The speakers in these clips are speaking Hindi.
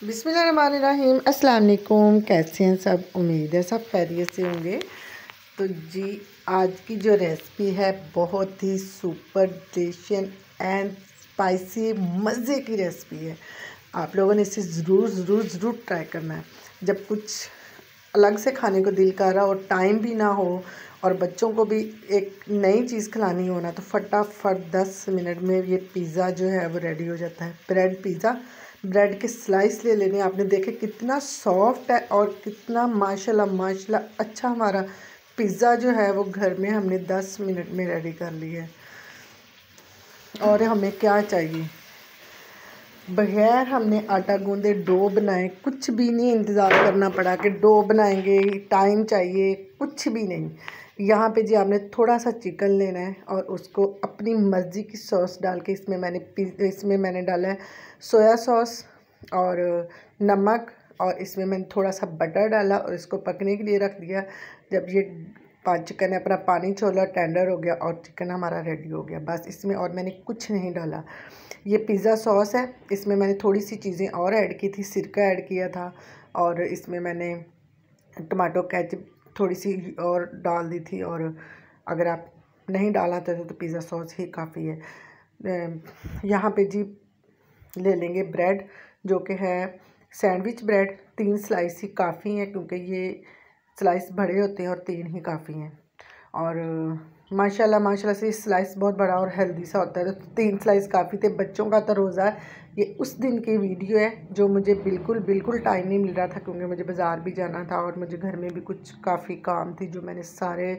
बिस्मिल्लाहिर्रहमानिर्रहीम। अस्सलाम वालेकुम। कैसे हैं सब? उम्मीद है सब खैरियत से होंगे। तो जी, आज की जो रेसिपी है बहुत ही सुपर डिलिशियस एंड स्पाइसी मज़े की रेसिपी है। आप लोगों ने इसे ज़रूर ट्राई करना है। जब कुछ अलग से खाने को दिल कर रहा हो, टाइम भी ना हो और बच्चों को भी एक नई चीज़ खिलानी हो ना, तो फटाफट 10 मिनट में ये पिज़्ज़ा जो है वो रेडी हो जाता है। ब्रेड पिज़्ज़ा, ब्रेड के स्लाइस ले लेने। आपने देखे कितना सॉफ्ट है और कितना माशाल्लाह अच्छा हमारा पिज़्ज़ा जो है वो घर में हमने 10 मिनट में रेडी कर लिया है। और हमें क्या चाहिए, बगैर हमने आटा गूंदे डो बनाए कुछ भी नहीं इंतज़ार करना पड़ा कि डो बनाएंगे, टाइम चाहिए, कुछ भी नहीं। यहाँ पे जी आपने थोड़ा सा चिकन लेना है और उसको अपनी मर्ज़ी की सॉस डाल के इसमें मैंने डाला है सोया सॉस और नमक, और इसमें मैंने थोड़ा सा बटर डाला और इसको पकने के लिए रख दिया। जब ये चिकन ने अपना पानी छोड़ा, टेंडर हो गया और चिकन हमारा रेडी हो गया। बस इसमें और मैंने कुछ नहीं डाला। ये पिज़्ज़ा सॉस है, इसमें मैंने थोड़ी सी चीज़ें और ऐड की थी, सिरका ऐड किया था और इसमें मैंने टमाटो केचप थोड़ी सी और डाल दी थी। और अगर आप नहीं डालना चाहते तो पिज़्ज़ा सॉस ही काफ़ी है। यहाँ पे जी ले लेंगे ब्रेड, जो कि है सैंडविच ब्रेड। 3 स्लाइस ही काफ़ी हैं क्योंकि ये स्लाइस बड़े होते हैं और 3 ही काफ़ी हैं। और माशाल्लाह से स्लाइस बहुत बड़ा और हेल्दी सा होता है, तो 3 स्लाइस काफ़ी थे। बच्चों का तो रोज़ा है, ये उस दिन की वीडियो है जो मुझे बिल्कुल टाइम नहीं मिल रहा था क्योंकि मुझे बाज़ार भी जाना था और मुझे घर में भी कुछ काफ़ी काम थी, जो मैंने सारे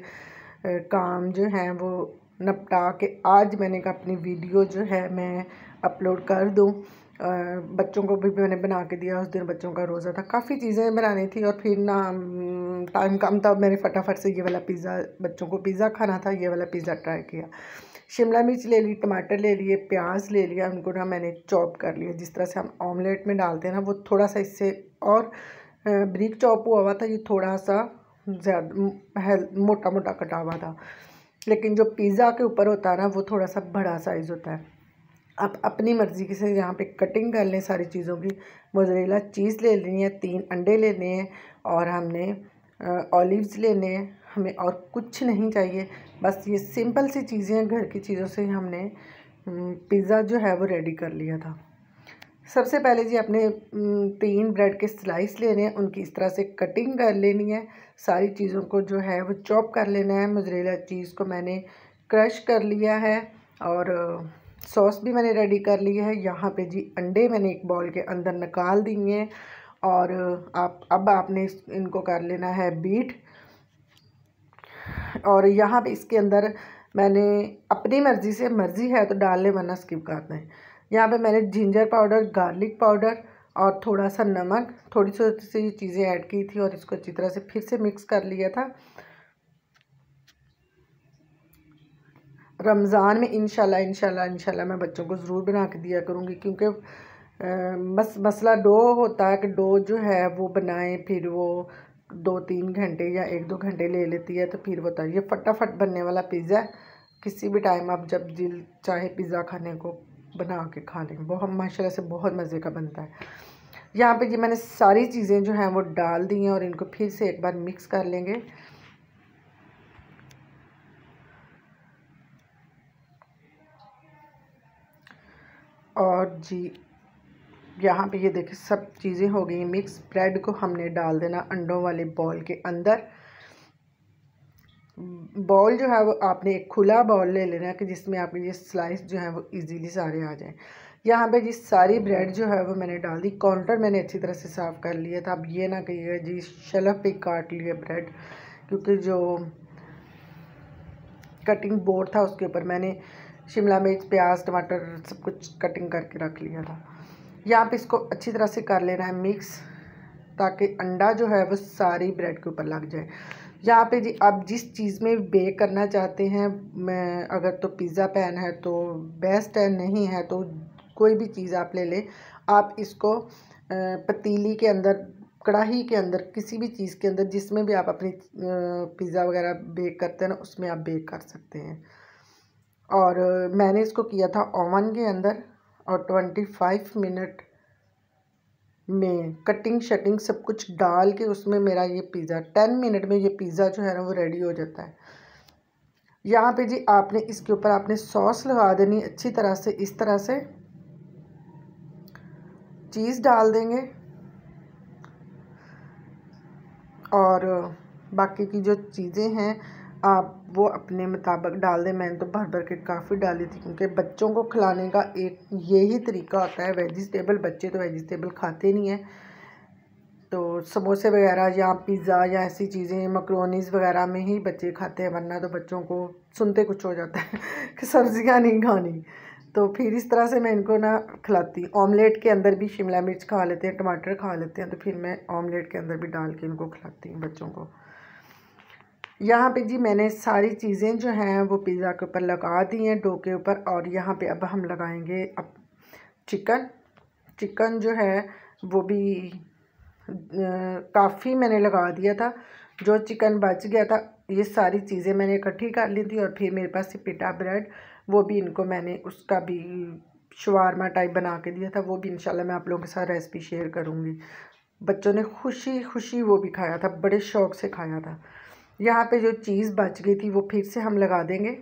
काम जो हैं वो निपटा के आज मैंने कहा अपनी वीडियो जो है मैं अपलोड कर दूँ। बच्चों को भी मैंने बना के दिया, उस दिन बच्चों का रोज़ा था, काफ़ी चीज़ें बनानी थी और फिर ना टाइम कम था। मैंने फटाफट से ये वाला पिज़्ज़ा, बच्चों को पिज़्ज़ा खाना था, ये वाला पिज़्ज़ा ट्राई किया। शिमला मिर्च ले ली, टमाटर ले लिए, प्याज ले लिया, उनको ना मैंने चॉप कर लिया जिस तरह से हम ऑमलेट में डालते हैं ना, वो थोड़ा सा इससे और ब्रीक चॉप हुआ था। ये थोड़ा सा ज़्यादा मोटा कटा हुआ था, लेकिन जो पिज़्ज़ा के ऊपर होता है ना वो थोड़ा सा बड़ा साइज़ होता है। आप अपनी मर्ज़ी से यहाँ पे कटिंग कर लें सारी चीज़ों की। मोज़रेला चीज़ ले लेनी है, 3 अंडे लेने हैं और हमने ऑलिव्स लेने हैं। हमें और कुछ नहीं चाहिए, बस ये सिंपल सी चीज़ें हैं, घर की चीज़ों से हमने पिज़्ज़ा जो है वो रेडी कर लिया था। सबसे पहले जी अपने 3 ब्रेड के स्लाइस लेने हैं, उनकी इस तरह से कटिंग कर लेनी है। सारी चीज़ों को जो है वो चॉप कर लेना है। मोज़रेला चीज़ को मैंने क्रश कर लिया है और सॉस भी मैंने रेडी कर ली है। यहाँ पे जी अंडे मैंने एक बाउल के अंदर निकाल दिए हैं और अब आपने इनको कर लेना है बीट। और यहाँ पे इसके अंदर मैंने अपनी मर्ज़ी है तो डाल लें, वरना स्किप कर दें। यहाँ पे मैंने जिंजर पाउडर, गार्लिक पाउडर और थोड़ा सा नमक, थोड़ी सी चीज़ें ऐड की थी और इसको अच्छी तरह से फिर से मिक्स कर लिया था। रमज़ान में इंशाल्लाह मैं बच्चों को ज़रूर बना के दिया करूँगी, क्योंकि बस मसला डो होता है कि डो जो है वो बनाएं, फिर वो 2-3 घंटे या 1-2 घंटे ले लेती है, तो फिर वो ये फटाफट बनने वाला पिज़्ज़ा है। किसी भी टाइम आप जब दिल चाहे पिज़्ज़ा खाने को बना के खा लें, बहुत माशाल्लाह से बहुत मज़े का बनता है। यहाँ पे जी मैंने सारी चीज़ें जो हैं वो डाल दी हैं और इनको फिर से एक बार मिक्स कर लेंगे। और जी यहाँ पे ये देखिए सब चीज़ें हो गई मिक्स। ब्रेड को हमने डाल देना अंडों वाले बॉल के अंदर। बॉल जो है वो आपने एक खुला बॉल ले लेना है कि जिसमें आपके ये स्लाइस जो है वो इजीली सारे आ जाएं। यहाँ पे जी सारी ब्रेड जो है वो मैंने डाल दी। काउंटर मैंने अच्छी तरह से साफ़ कर लिया था। अब ये ना कहिएगा जी शलफ पे काट लिया ब्रेड, क्योंकि जो कटिंग बोर्ड था उसके ऊपर मैंने शिमला मिर्च, प्याज, टमाटर सब कुछ कटिंग करके रख लिया था। यहाँ पे इसको अच्छी तरह से कर लेना है मिक्स, ताकि अंडा जो है वो सारी ब्रेड के ऊपर लग जाए। यहाँ पे जी आप जिस चीज़ में बेक करना चाहते हैं, मैं अगर तो पिज़्ज़ा पैन है तो बेस्ट है, नहीं है तो कोई भी चीज़ आप ले लें। आप इसको पतीली के अंदर, कढ़ाई के अंदर, किसी भी चीज़ के अंदर जिसमें भी आप अपनी पिज़्ज़ा वगैरह बेक करते हैं ना, उसमें आप बेक कर सकते हैं। और मैंने इसको किया था ओवन के अंदर और 25 मिनट में कटिंग शटिंग सब कुछ डाल के उसमें मेरा ये पिज़्ज़ा 10 मिनट में ये पिज़्ज़ा जो है ना वो रेडी हो जाता है। यहाँ पे जी आपने इसके ऊपर आपने सॉस लगा देनी अच्छी तरह से, इस तरह से चीज़ डाल देंगे और बाकी की जो चीज़ें हैं आप वो अपने मुताबिक डाल दें। मैंने तो भर भर के काफ़ी डाली थी क्योंकि बच्चों को खिलाने का एक यही तरीका होता है वेजिटेबल। बच्चे तो वेजिटेबल खाते नहीं हैं, तो समोसे वगैरह या पिज़्ज़ा या ऐसी चीज़ें मकरोनीज़ वगैरह में ही बच्चे खाते हैं, वरना तो बच्चों को सुनते कुछ हो जाता है कि सब्ज़ियाँ नहीं खानी। तो फिर इस तरह से मैं इनको ना खिलाती हूँ। ऑमलेट के अंदर भी शिमला मिर्च खा लेते हैं, टमाटर खा लेते हैं, तो फिर मैं ऑमलेट के अंदर भी डाल के इनको खिलाती हूँ बच्चों को। यहाँ पे जी मैंने सारी चीज़ें जो हैं वो पिज़्ज़ा के ऊपर लगा दी हैं, डो के ऊपर। और यहाँ पे अब हम लगाएंगे अब चिकन जो है वो भी काफ़ी मैंने लगा दिया था। जो चिकन बच गया था ये सारी चीज़ें मैंने इकट्ठी कर ली थी। और फिर मेरे पास ये पिटा ब्रेड, वो भी इनको मैंने उसका भी शवारमा टाइप बना के दिया था। वो भी इंशाल्लाह मैं आप लोगों के साथ रेसिपी शेयर करूँगी। बच्चों ने खुशी खुशी वो भी खाया था, बड़े शौक़ से खाया था। यहाँ पे जो चीज़ बच गई थी वो फिर से हम लगा देंगे।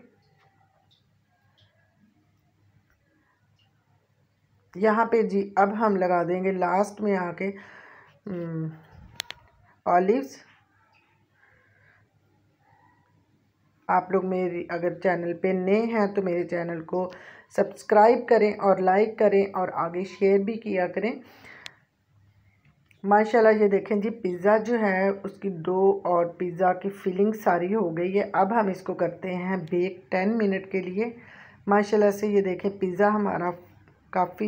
यहाँ पे जी अब हम लगा देंगे लास्ट में आके ऑलिव्स। आप लोग मेरी अगर चैनल पे नए हैं तो मेरे चैनल को सब्सक्राइब करें और लाइक करें और आगे शेयर भी किया करें। माशाल्लाह ये देखें जी पिज़्ज़ा जो है उसकी डो और पिज़्ज़ा की फिलिंग सारी हो गई है। अब हम इसको करते हैं बेक 10 मिनट के लिए। माशाल्लाह से ये देखें पिज़्ज़ा हमारा काफ़ी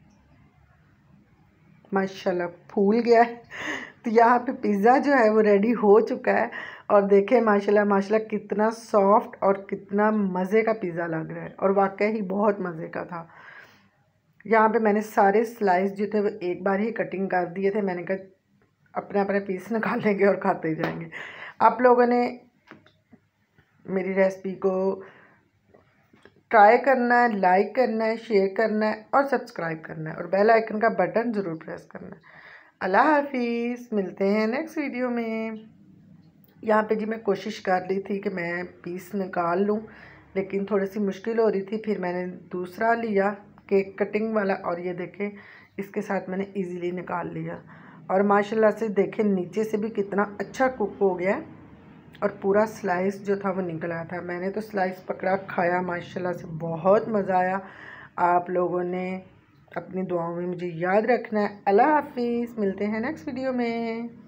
माशाल्लाह फूल गया है। तो यहाँ पे पिज़्ज़ा जो है वो रेडी हो चुका है। और देखें माशाल्लाह माशाल्लाह कितना सॉफ्ट और कितना मज़े का पिज़्ज़ा लग रहा है, और वाकई ही बहुत मज़े का था। यहाँ पे मैंने सारे स्लाइस जो थे वो एक बार ही कटिंग कर दिए थे। मैंने कहा अपने अपने पीस निकालेंगे और खाते जाएंगे। आप लोगों ने मेरी रेसिपी को ट्राई करना है, लाइक करना है, शेयर करना है और सब्सक्राइब करना है, और बेल आइकन का बटन ज़रूर प्रेस करना है। अल्लाह हाफिज़, मिलते हैं नेक्स्ट वीडियो में। यहाँ पे जी मैं कोशिश कर रही थी कि मैं पीस निकाल लूँ, लेकिन थोड़ी सी मुश्किल हो रही थी। फिर मैंने दूसरा लिया केक कटिंग वाला, और ये देखें इसके साथ मैंने इजीली निकाल लिया। और माशाल्लाह से देखें नीचे से भी कितना अच्छा कुक हो गया, और पूरा स्लाइस जो था वो निकल आया था। मैंने तो स्लाइस पकड़ा खाया, माशाल्लाह से बहुत मज़ा आया। आप लोगों ने अपनी दुआओं में मुझे याद रखना है। अल्लाह हाफिज़, मिलते हैं नेक्स्ट वीडियो में।